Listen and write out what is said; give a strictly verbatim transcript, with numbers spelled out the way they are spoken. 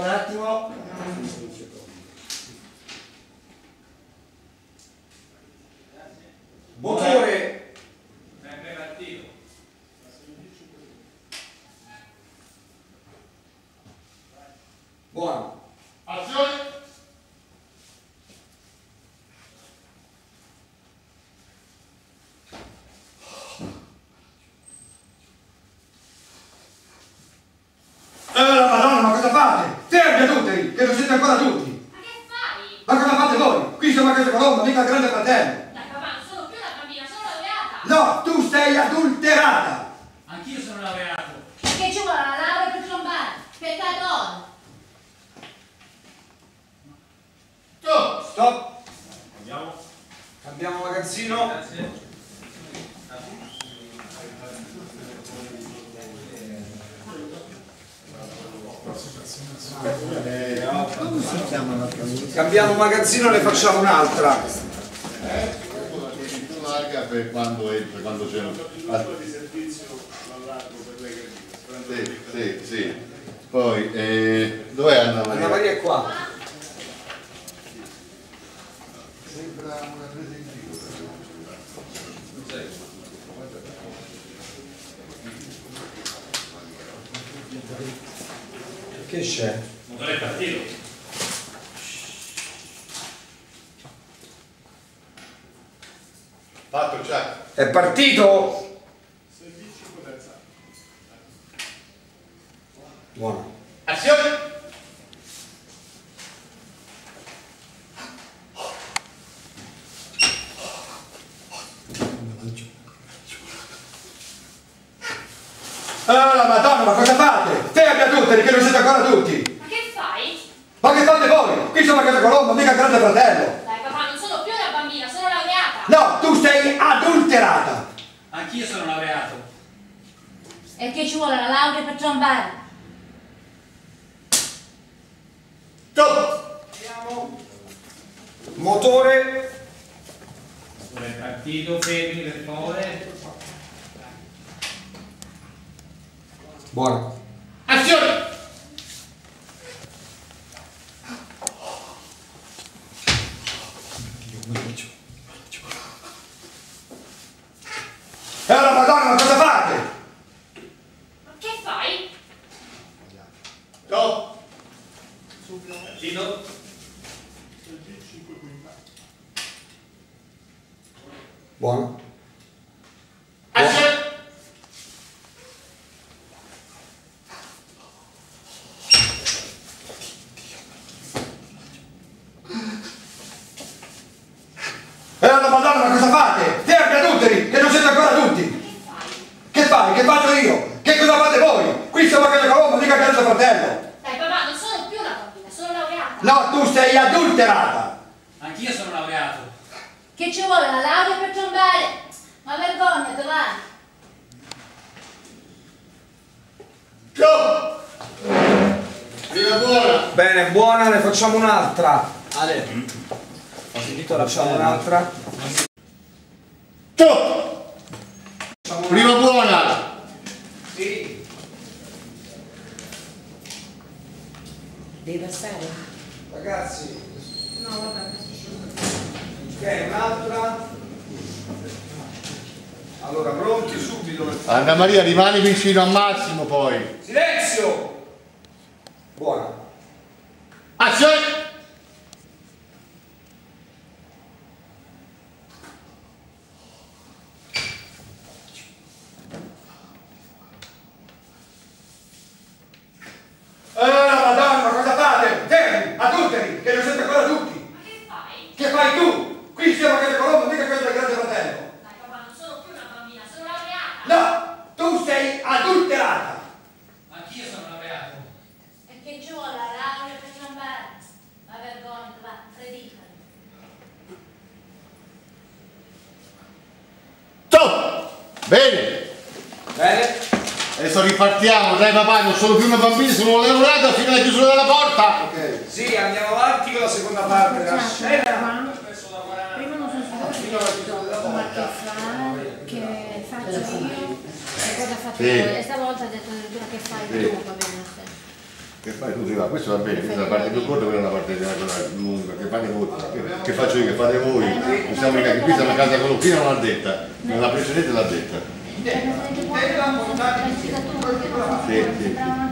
un attimo. Motore. Buono. Azione. Eh, Madonna, ma cosa fate? Fermi adulteri, che non siete ancora adulti. Ma che fai? Ma cosa fate voi? Qui siamo a casa Colombo, mica il grande fratello. Dai papà, non sono più una bambina, sono laureata. No, tu sei adulterata. Anch'io sono laureato. Che ci vuole la laurea per trombare? Peccato. Stop. Stop. Andiamo. Cambiamo magazzino. Grazie. Cambiamo magazzino e ne facciamo un'altra. Più larga per quando entra, quando c'è un sì, sì, sì. Poi eh, dov'è Anna Maria? Anna Maria è qua. Sembra una presa in giro. Che c'è? Il motore è partito. Fatto già. È partito? Buono. Azione. Ah, Madonna, ma cosa fate? Fermi adulteri, che non siete ancora adulti. Ma che fai? Ma che fate voi? Qui siamo a casa Colombo, mica il grande fratello. Dai papà, non sono più una bambina, sono laureata. No, tu sei adulterata. Anch'io sono laureato. E che ci vuole la laurea per trombare? Stop. Andiamo. Motore. Motore è partito, fermi per favore. Buono. Azione. E allora, Madonna, ma cosa fate? Ma che fai? Stop. Tito. Buono. Azione. E allora, Madonna, ma cosa fate? Fermi adulteri, che non siete ancora adulti. Che fai? Che faccio io? Che cosa fate voi? Qui siamo a casa Colombo, mica il grande fratello. Dai papà, non sono più una bambina, sono laureata. No, tu sei adulterata. Anch'io sono laureato. Che ci vuole la laurea per trombare? Ma vergognati, va. Stop. Viva buona. Bene, buona, ne facciamo un'altra. Ale, ho sentito, facciamo un'altra. Stop. Prima buona. Sì. Devi passare? Ragazzi, No, vabbè. ok, un'altra. Allora, pronti subito. Anna Maria, rimani vicino a Massimo poi. Silenzio! Buona. Azione. Eh, Madonna, ma cosa fate? Fermi, adulteri, che non siete ancora adulti. Ma che fai? Che fai tu? Qui siamo a casa Colombo, mica quello del grande fratello. Dai papà, non sono più una bambina, sono laureata. No, tu sei adulterata. Anch'io sono laureato. E che ci vuole la laurea per trombare? Ma vergognati, va, predicami. Stop. Bene. Bene? Adesso ripartiamo, dai papà, non sono più una bambina, sono laureata fino alla chiusura della porta. Ok. Sì, andiamo avanti con la seconda parte della scena. Prima non sono stato ma che fare, che faccio io e cosa fate Sì. voi. E stavolta ha detto addirittura che fai Sì. tu, va bene a te. Che fai tu? Sì, va, questo va bene, questa è la parte più corta, quella è la parte quella lunga, che fate voi, che, che faccio io, che fate voi, non siamo mica, qui siamo a casa con qui non l'ha detta, nella precedente l'ha detta. Sì, sì.